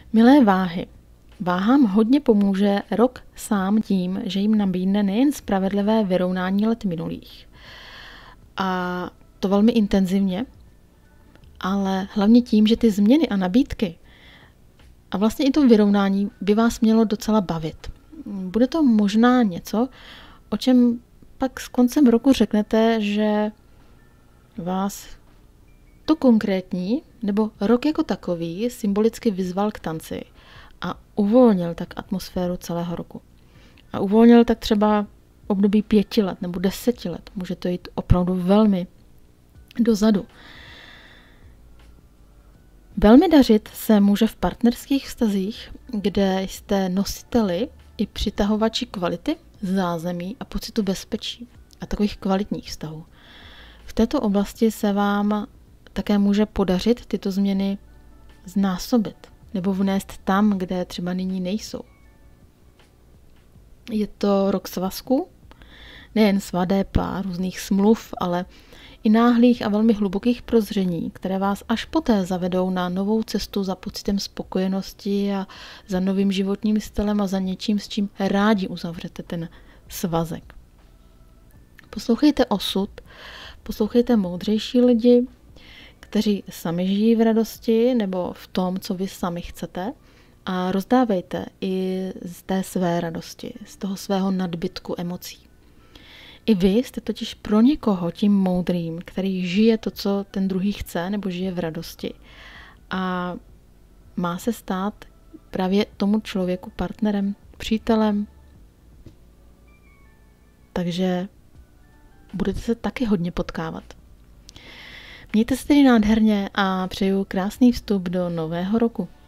Milé váhy, váhám hodně pomůže rok sám tím, že jim nabídne nejen spravedlivé vyrovnání let minulých, a to velmi intenzivně, ale hlavně tím, že ty změny a nabídky a vlastně i to vyrovnání by vás mělo docela bavit. Bude to možná něco, o čem pak s koncem roku řeknete, že vás to konkrétní nebo rok jako takový symbolicky vyzval k tanci a uvolnil tak atmosféru celého roku. A uvolnil tak třeba období 5 let nebo 10 let. Může to jít opravdu velmi dozadu. Velmi dařit se může v partnerských vztazích, kde jste nositeli i přitahovači kvality, zázemí a pocitu bezpečí a takových kvalitních vztahů. V této oblasti se vám také může podařit tyto změny znásobit nebo vnést tam, kde třeba nyní nejsou. Je to rok svazku, nejen svadeb a různých smluv, ale i náhlých a velmi hlubokých prozření, které vás až poté zavedou na novou cestu za pocitem spokojenosti a za novým životním stylem a za něčím, s čím rádi uzavřete ten svazek. Poslouchejte osud, poslouchejte moudřejší lidi, kteří sami žijí v radosti nebo v tom, co vy sami chcete, a rozdávejte i z té své radosti, z toho svého nadbytku emocí. I vy jste totiž pro někoho tím moudrým, který žije to, co ten druhý chce, nebo žije v radosti. A má se stát právě tomu člověku partnerem, přítelem. Takže budete se taky hodně potkávat. Mějte se tedy nádherně a přeju krásný vstup do nového roku.